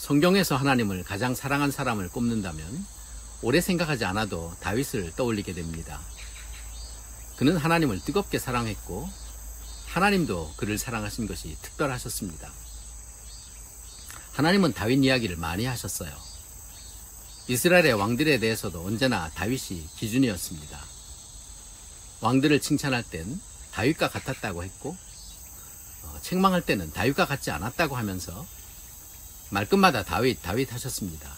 성경에서 하나님을 가장 사랑한 사람을 꼽는다면 오래 생각하지 않아도 다윗을 떠올리게 됩니다. 그는 하나님을 뜨겁게 사랑했고 하나님도 그를 사랑하신 것이 특별하셨습니다. 하나님은 다윗 이야기를 많이 하셨어요. 이스라엘의 왕들에 대해서도 언제나 다윗이 기준이었습니다. 왕들을 칭찬할 땐 다윗과 같았다고 했고 책망할 때는 다윗과 같지 않았다고 하면서 말끝마다 다윗 하셨습니다.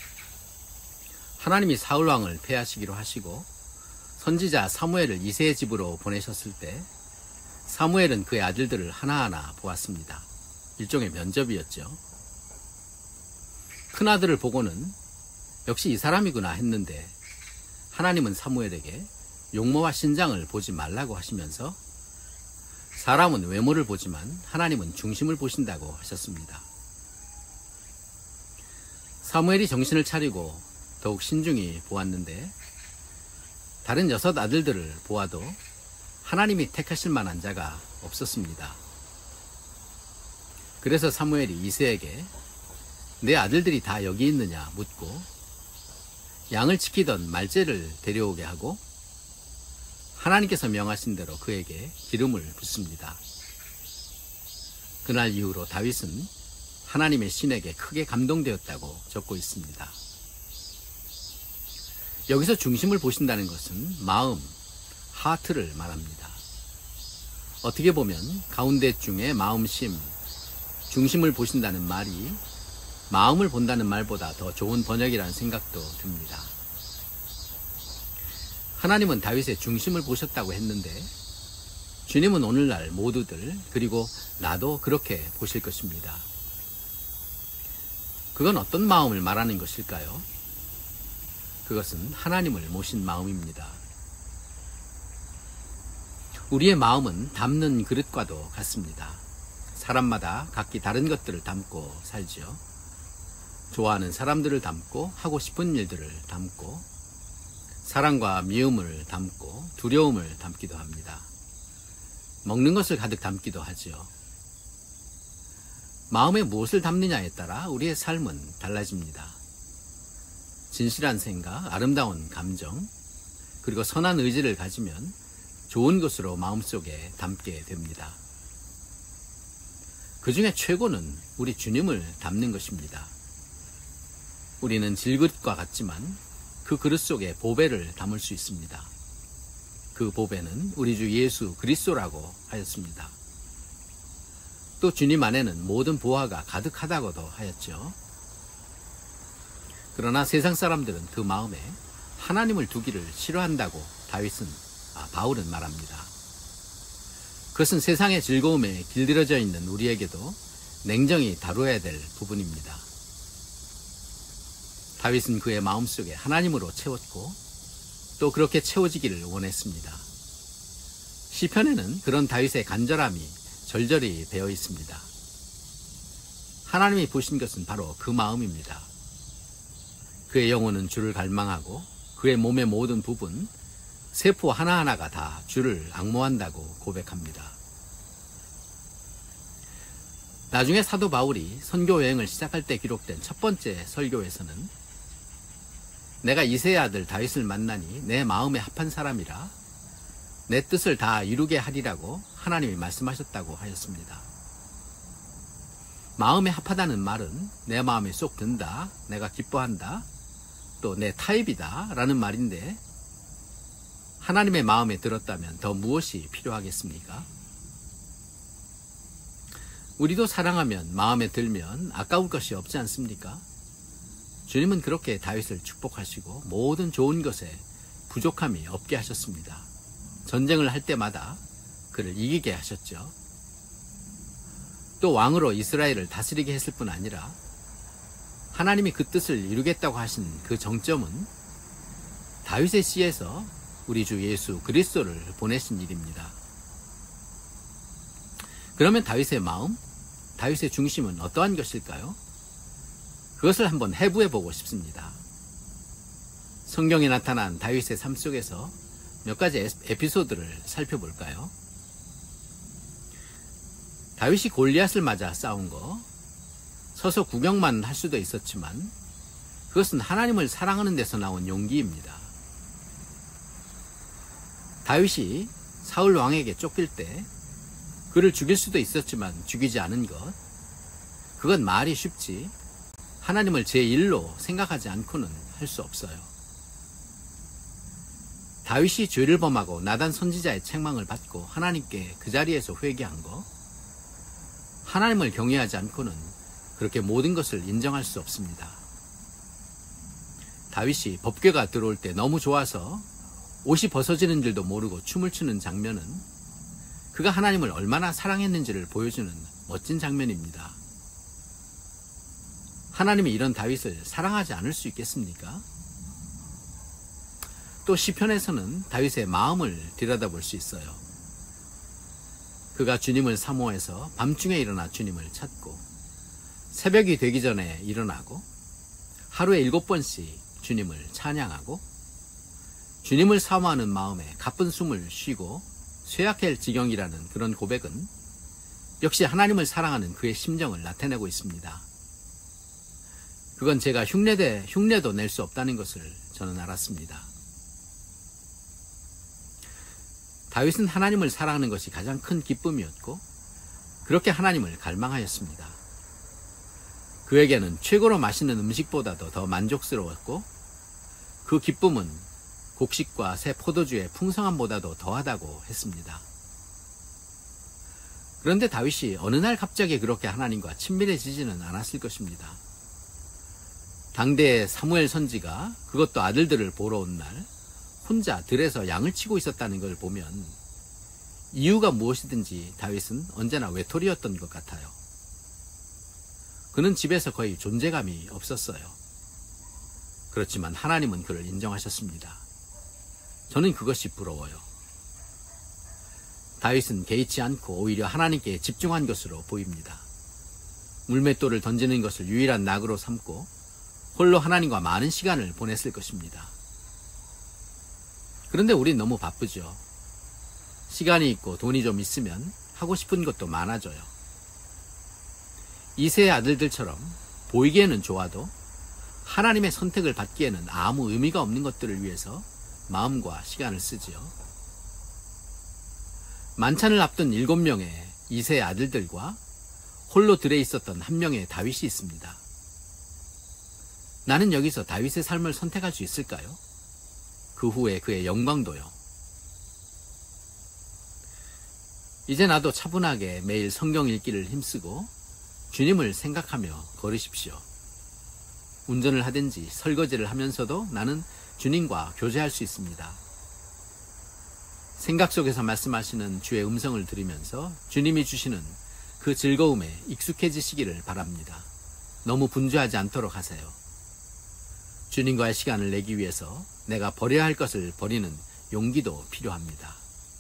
하나님이 사울 왕을 패하시기로 하시고 선지자 사무엘을 이새의 집으로 보내셨을 때 사무엘은 그의 아들들을 하나하나 보았습니다. 일종의 면접이었죠. 큰아들을 보고는 역시 이 사람이구나 했는데 하나님은 사무엘에게 용모와 신장을 보지 말라고 하시면서 사람은 외모를 보지만 하나님은 중심을 보신다고 하셨습니다. 사무엘이 정신을 차리고 더욱 신중히 보았는데 다른 6 아들들을 보아도 하나님이 택하실 만한 자가 없었습니다. 그래서 사무엘이 이새에게 내 아들들이 다 여기 있느냐 묻고 양을 지키던 말제를 데려오게 하고 하나님께서 명하신 대로 그에게 기름을 붓습니다. 그날 이후로 다윗은 하나님의 신에게 크게 감동되었다고 적고 있습니다. 여기서 중심을 보신다는 것은 마음, 하트를 말합니다. 어떻게 보면 가운데 중에 마음심, 중심을 보신다는 말이 마음을 본다는 말보다 더 좋은 번역이라는 생각도 듭니다. 하나님은 다윗의 중심을 보셨다고 했는데 주님은 오늘날 모두들 그리고 나도 그렇게 보실 것입니다. 그건 어떤 마음을 말하는 것일까요? 그것은 하나님을 모신 마음입니다. 우리의 마음은 담는 그릇과도 같습니다. 사람마다 각기 다른 것들을 담고 살죠. 좋아하는 사람들을 담고 하고 싶은 일들을 담고 사랑과 미움을 담고 두려움을 담기도 합니다. 먹는 것을 가득 담기도 하죠. 마음에 무엇을 담느냐에 따라 우리의 삶은 달라집니다. 진실한 생각, 아름다운 감정, 그리고 선한 의지를 가지면 좋은 것으로 마음속에 담게 됩니다. 그 중에 최고는 우리 주님을 담는 것입니다. 우리는 질그릇과 같지만 그 그릇 속에 보배를 담을 수 있습니다. 그 보배는 우리 주 예수 그리스도라고 하였습니다. 또 주님 안에는 모든 보화가 가득하다고도 하였죠. 그러나 세상 사람들은 그 마음에 하나님을 두기를 싫어한다고 바울은 말합니다. 그것은 세상의 즐거움에 길들여져 있는 우리에게도 냉정히 다루어야 될 부분입니다. 다윗은 그의 마음속에 하나님으로 채웠고 또 그렇게 채워지기를 원했습니다. 시편에는 그런 다윗의 간절함이 절절히 배어 있습니다. 하나님이 보신 것은 바로 그 마음입니다. 그의 영혼은 주를 갈망하고 그의 몸의 모든 부분, 세포 하나하나가 다 주를 앙모한다고 고백합니다. 나중에 사도 바울이 선교 여행을 시작할 때 기록된 첫 번째 설교에서는 내가 이새의 아들 다윗을 만나니 내 마음에 합한 사람이라 내 뜻을 다 이루게 하리라고 하나님이 말씀하셨다고 하였습니다. 마음에 합하다는 말은 내 마음에 쏙 든다, 내가 기뻐한다, 또 내 타입이다 라는 말인데 하나님의 마음에 들었다면 더 무엇이 필요하겠습니까? 우리도 사랑하면 마음에 들면 아까울 것이 없지 않습니까? 주님은 그렇게 다윗을 축복하시고 모든 좋은 것에 부족함이 없게 하셨습니다. 전쟁을 할 때마다 그를 이기게 하셨죠. 또 왕으로 이스라엘을 다스리게 했을 뿐 아니라 하나님이 그 뜻을 이루겠다고 하신 그 정점은 다윗의 씨에서 우리 주 예수 그리스도를 보내신 일입니다. 그러면 다윗의 마음, 다윗의 중심은 어떠한 것일까요? 그것을 한번 해부해 보고 싶습니다. 성경에 나타난 다윗의 삶 속에서 몇 가지 에피소드를 살펴볼까요? 다윗이 골리앗을 맞아 싸운 거, 서서 구경만 할 수도 있었지만 그것은 하나님을 사랑하는 데서 나온 용기입니다. 다윗이 사울 왕에게 쫓길 때 그를 죽일 수도 있었지만 죽이지 않은 것, 그건 말이 쉽지 하나님을 제1로 생각하지 않고는 할 수 없어요. 다윗이 죄를 범하고 나단 선지자의 책망을 받고 하나님께 그 자리에서 회개한 거, 하나님을 경외하지 않고는 그렇게 모든 것을 인정할 수 없습니다. 다윗이 법궤가 들어올 때 너무 좋아서 옷이 벗어지는 줄도 모르고 춤을 추는 장면은 그가 하나님을 얼마나 사랑했는지를 보여주는 멋진 장면입니다. 하나님이 이런 다윗을 사랑하지 않을 수 있겠습니까? 또 시편에서는 다윗의 마음을 들여다볼 수 있어요. 그가 주님을 사모해서 밤중에 일어나 주님을 찾고 새벽이 되기 전에 일어나고 하루에 7번씩 주님을 찬양하고 주님을 사모하는 마음에 가쁜 숨을 쉬고 쇠약할 지경이라는 그런 고백은 역시 하나님을 사랑하는 그의 심정을 나타내고 있습니다. 그건 제가 흉내도 낼 수 없다는 것을 저는 알았습니다. 다윗은 하나님을 사랑하는 것이 가장 큰 기쁨이었고 그렇게 하나님을 갈망하였습니다. 그에게는 최고로 맛있는 음식보다도 더 만족스러웠고 그 기쁨은 곡식과 새 포도주의 풍성함보다도 더하다고 했습니다. 그런데 다윗이 어느 날 갑자기 그렇게 하나님과 친밀해지지는 않았을 것입니다. 당대의 사무엘 선지가 그것도 아들들을 보러 온 날 혼자 들에서 양을 치고 있었다는 걸 보면 이유가 무엇이든지 다윗은 언제나 외톨이였던 것 같아요. 그는 집에서 거의 존재감이 없었어요. 그렇지만 하나님은 그를 인정하셨습니다. 저는 그것이 부러워요. 다윗은 개의치 않고 오히려 하나님께 집중한 것으로 보입니다. 물맷돌을 던지는 것을 유일한 낙으로 삼고 홀로 하나님과 많은 시간을 보냈을 것입니다. 그런데 우린 너무 바쁘죠. 시간이 있고 돈이 좀 있으면 하고 싶은 것도 많아져요. 이새의 아들들처럼 보이기에는 좋아도 하나님의 선택을 받기에는 아무 의미가 없는 것들을 위해서 마음과 시간을 쓰지요. 만찬을 앞둔 7명의 이새의 아들들과 홀로 들에 있었던 한 명의 다윗이 있습니다. 나는 여기서 다윗의 삶을 선택할 수 있을까요? 그 후에 그의 영광도요. 이제 나도 차분하게 매일 성경 읽기를 힘쓰고 주님을 생각하며 걸으십시오. 운전을 하든지 설거지를 하면서도 나는 주님과 교제할 수 있습니다. 생각 속에서 말씀하시는 주의 음성을 들으면서 주님이 주시는 그 즐거움에 익숙해지시기를 바랍니다. 너무 분주하지 않도록 하세요. 주님과의 시간을 내기 위해서 내가 버려야 할 것을 버리는 용기도 필요합니다.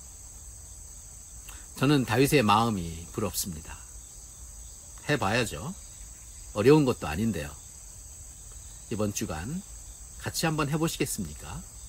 저는 다윗의 마음이 부럽습니다. 해봐야죠. 어려운 것도 아닌데요. 이번 주간 같이 한번 해보시겠습니까?